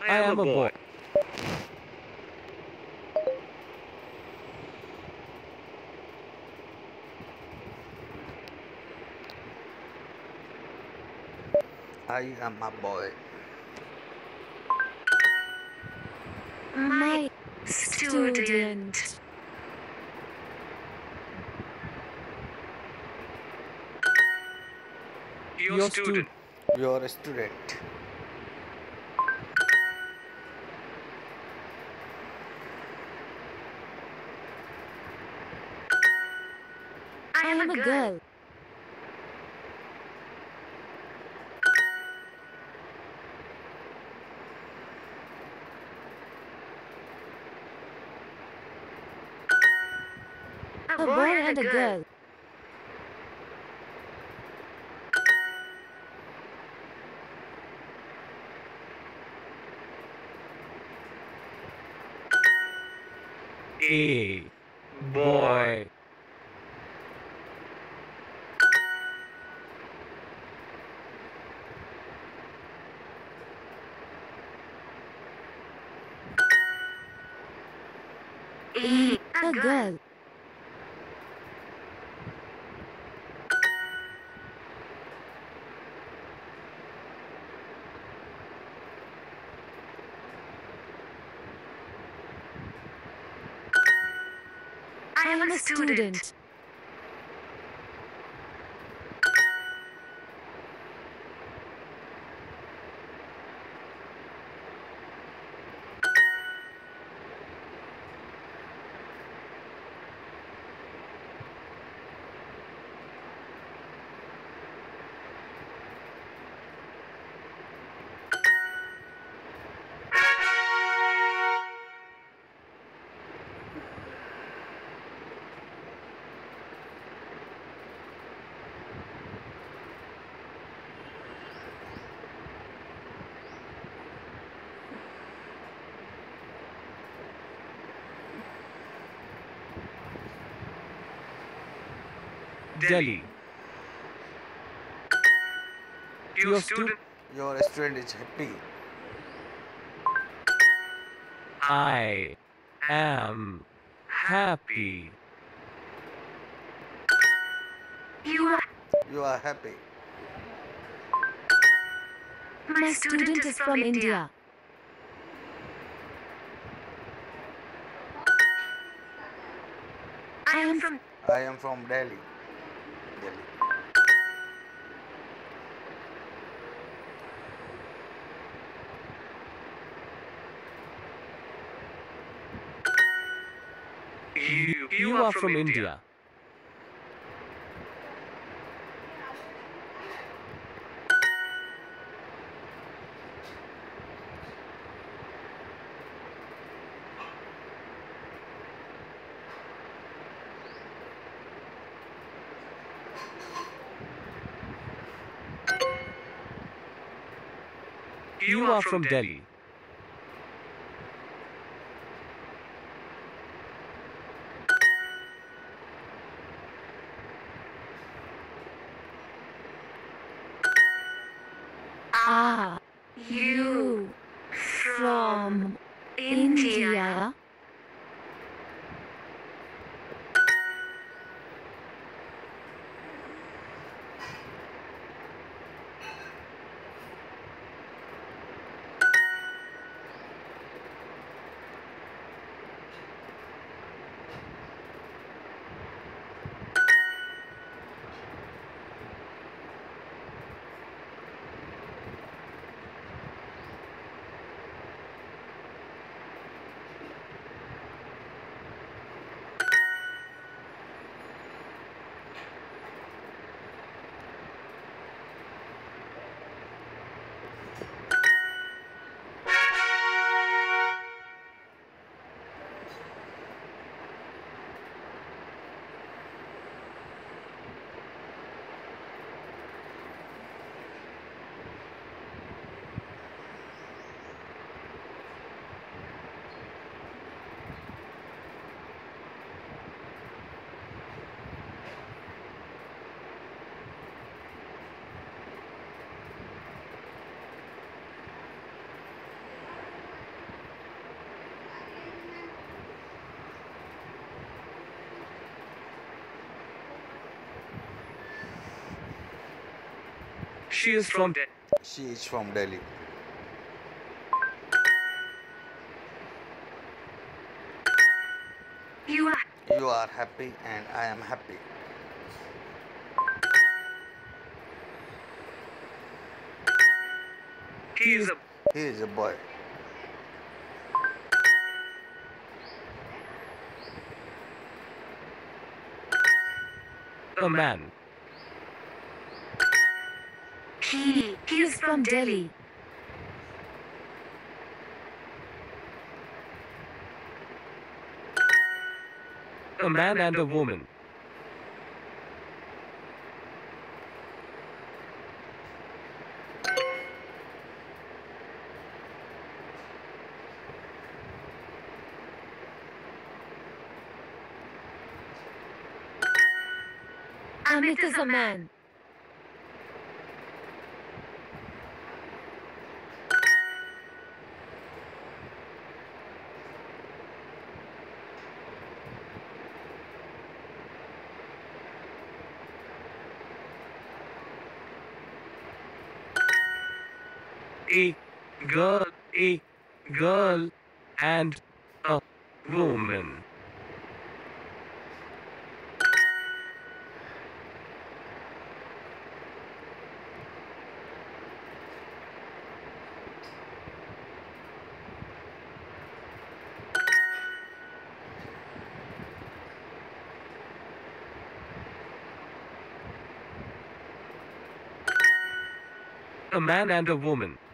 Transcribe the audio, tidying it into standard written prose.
I am a boy. I am a boy. My student. Your student. You're a student. I am a girl. A boy and a girl. A boy. A girl. I am a student. Delhi. Your student. Your student is happy. I am happy. You are happy. My student is from India. I am from Delhi. Delhi. You are from India. You are from Delhi. Are you from India? She is from Delhi. She is from Delhi. You are. You are happy and I am happy. He is a He is a boy. man. He is from Delhi. A man and a woman. Amit is a man. A girl and a woman. A man and a woman.